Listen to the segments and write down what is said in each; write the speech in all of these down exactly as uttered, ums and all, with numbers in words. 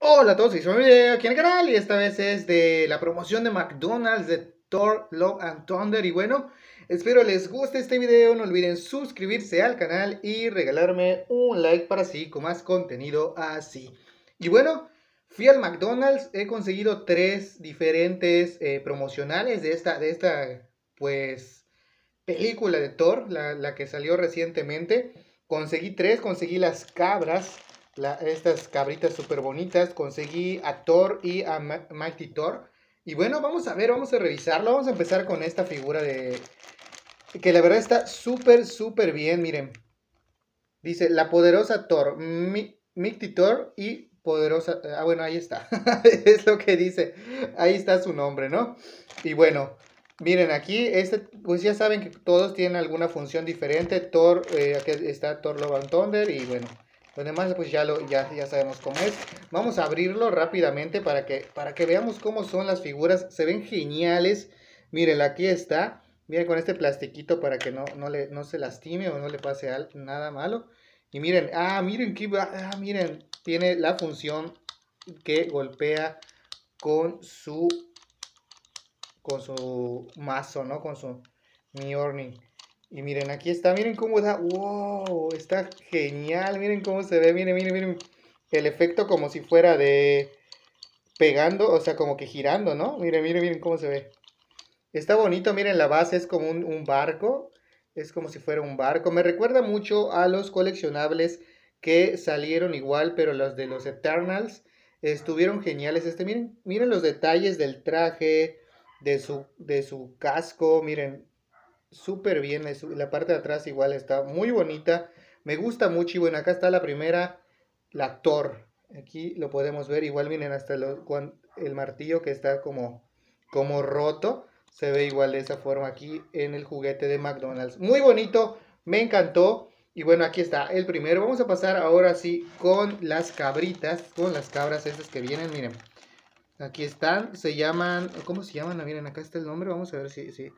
Hola a todos, soy un video aquí en el canal y esta vez es de la promoción de McDonald's de Thor Love and Thunder. Y bueno, espero les guste este video, no olviden suscribirse al canal y regalarme un like para así con más contenido así. Y bueno, fui al McDonald's, he conseguido tres diferentes eh, promocionales de esta, de esta pues película de Thor, la, la que salió recientemente. Conseguí tres, conseguí las cabras. La, estas cabritas súper bonitas, conseguí a Thor y a Ma Mighty Thor. Y bueno, vamos a ver, vamos a revisarlo. Vamos a empezar con esta figura de... que la verdad está súper, súper bien, miren. Dice, la poderosa Thor, Mi Mighty Thor y poderosa... Ah, bueno, ahí está. Es lo que dice. Ahí está su nombre, ¿no? Y bueno, miren, aquí, este, pues ya saben que todos tienen alguna función diferente. Thor, eh, aquí está Thor Love and Thunder y bueno... Los demás pues ya, lo, ya, ya sabemos cómo es. Vamos a abrirlo rápidamente para que, para que veamos cómo son las figuras. Se ven geniales. Miren, aquí está. Miren con este plastiquito para que no, no, le, no se lastime o no le pase al, nada malo. Y miren, ah, miren, que, ah, miren, tiene la función que golpea con su, con su mazo, ¿no? Con su Mjolnir. Y miren, aquí está, miren cómo está, wow, está genial, miren cómo se ve, miren, miren, miren, el efecto como si fuera de pegando, o sea, como que girando, ¿no? Miren, miren, miren cómo se ve. Está bonito, miren, la base es como un, un barco, es como si fuera un barco, me recuerda mucho a los coleccionables que salieron igual, pero los de los Eternals estuvieron geniales, este, miren, miren los detalles del traje, de su, de su casco, miren, súper bien, la parte de atrás igual está muy bonita, me gusta mucho y bueno, acá está la primera, la Thor, aquí lo podemos ver, igual miren hasta lo, el martillo que está como, como roto, se ve igual de esa forma aquí en el juguete de McDonald's, muy bonito, me encantó. Y bueno, aquí está el primero, vamos a pasar ahora sí con las cabritas, con las cabras estas que vienen, miren, aquí están, se llaman, ¿cómo se llaman? Miren, acá está el nombre, vamos a ver si, si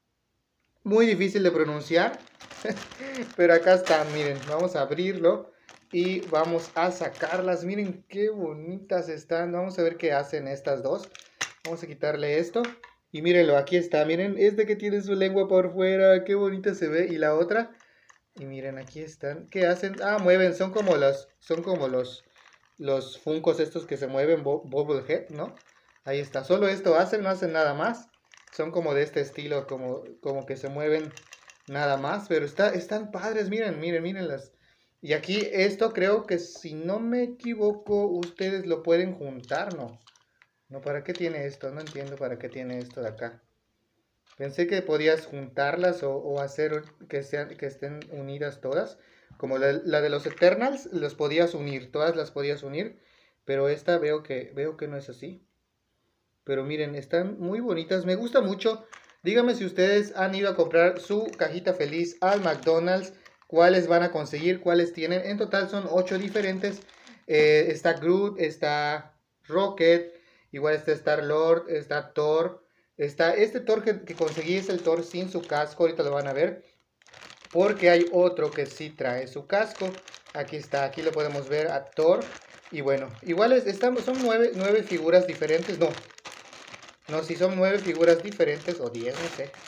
muy difícil de pronunciar, pero acá están, miren, vamos a abrirlo y vamos a sacarlas, miren qué bonitas están, vamos a ver qué hacen estas dos, vamos a quitarle esto y mírenlo, aquí está, miren, este que tiene su lengua por fuera, qué bonita se ve, y la otra, y miren, aquí están, ¿qué hacen? Ah, mueven, son como los, son como los, los funcos estos que se mueven, Bubblehead, ¿no? Ahí está, solo esto hacen, no hacen nada más. Son como de este estilo, como, como que se mueven nada más, pero está, están padres, miren, miren, miren las. Y aquí esto creo que si no me equivoco, ustedes lo pueden juntar, ¿no? No, ¿para qué tiene esto? No entiendo para qué tiene esto de acá. Pensé que podías juntarlas o, o hacer que, sean, que estén unidas todas. Como la, la de los Eternals, los podías unir, todas las podías unir, pero esta veo que, veo que no es así. Pero miren, están muy bonitas, me gusta mucho. Díganme si ustedes han ido a comprar su cajita feliz al McDonald's, cuáles van a conseguir, cuáles tienen. En total son ocho diferentes. Eh, está Groot, está Rocket, igual está Star-Lord, está Thor. Está este Thor que, que conseguí es el Thor sin su casco, ahorita lo van a ver. Porque hay otro que sí trae su casco. Aquí está, aquí lo podemos ver a Thor. Y bueno, igual es, estamos, son nueve, nueve figuras diferentes, no. No, si son nueve figuras diferentes, o diez, no sé.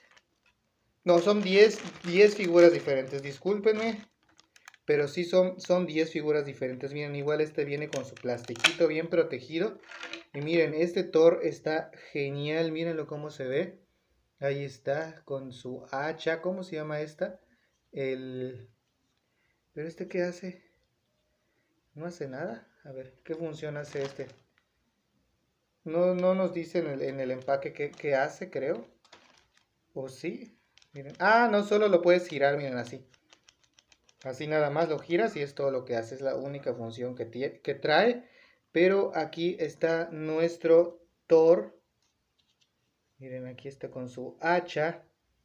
No, son diez, diez figuras diferentes, discúlpenme. Pero sí son, son diez figuras diferentes. Miren, igual este viene con su plastiquito bien protegido. Y miren, este Thor está genial, mírenlo cómo se ve. Ahí está, con su hacha, ¿cómo se llama esta? El... ¿Pero este qué hace? No hace nada. A ver, ¿qué función hace este? No, no nos dice en el, en el empaque qué, qué hace, creo. ¿O sí? Miren. Ah, no, solo lo puedes girar, miren, así. Así nada más lo giras y es todo lo que hace. Es la única función que, que trae. Pero aquí está nuestro Thor. Miren, aquí está con su hacha.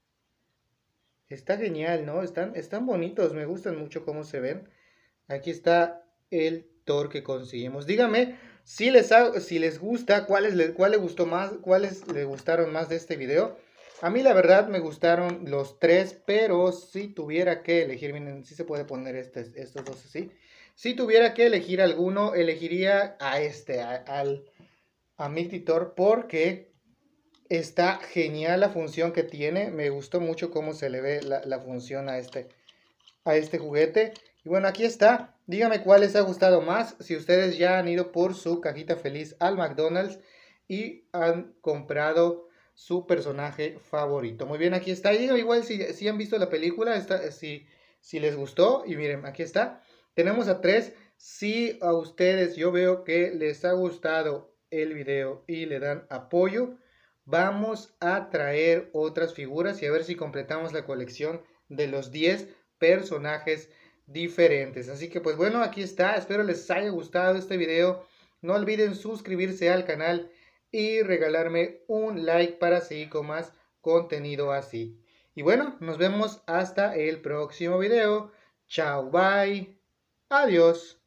Está genial, ¿no? Están, están bonitos, me gustan mucho cómo se ven. Aquí está el Thor que conseguimos. Díganme si les, ha, si les gusta, cuáles le, cuál le gustó más, cuáles le gustaron más de este video. A mí la verdad me gustaron los tres, pero si tuviera que elegir, miren, si se puede poner este, estos dos así. Si tuviera que elegir alguno, elegiría a este, a, al a Mighty Thor, porque está genial la función que tiene. Me gustó mucho cómo se le ve la, la función a este, a este juguete. Y bueno, aquí está. Díganme cuál les ha gustado más. Si ustedes ya han ido por su cajita feliz al McDonald's y han comprado su personaje favorito. Muy bien, aquí está. Y igual si, si han visto la película, está, si, si les gustó. Y miren, aquí está. Tenemos a tres. Si a ustedes yo veo que les ha gustado el video y le dan apoyo, vamos a traer otras figuras y a ver si completamos la colección de los diez personajes diferentes. Así que pues bueno, aquí está. Espero les haya gustado este video. No olviden suscribirse al canal y regalarme un like para seguir con más contenido así. Y bueno, nos vemos hasta el próximo video. Chao, bye. Adiós.